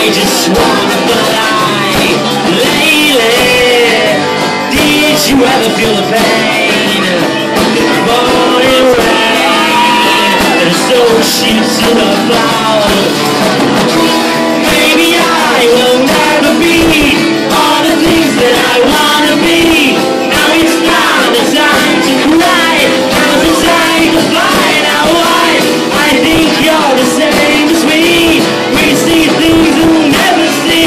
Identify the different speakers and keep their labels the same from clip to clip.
Speaker 1: I just wanna fly. Lately, did you ever feel the pain? The morning rain, and so shoots to the clouds. Maybe I will never be all the things that I wanna be. Now it's not the time to cry. Now's the time to fly. Now I think you're the same as me. We see things we'll never see.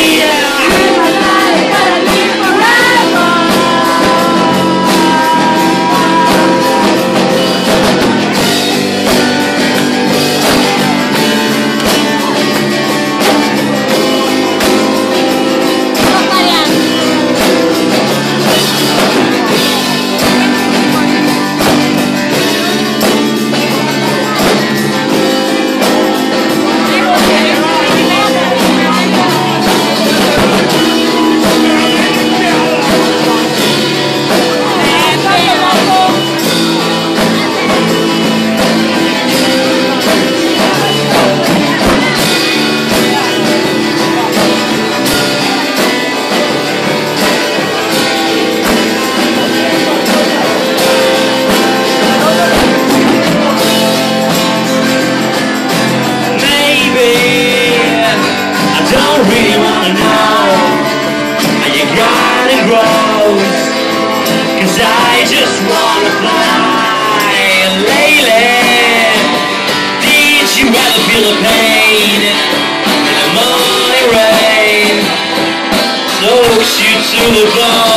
Speaker 1: Cause I just wanna fly. Lately, did you ever feel the pain in the morning rain? So shoot to the bone.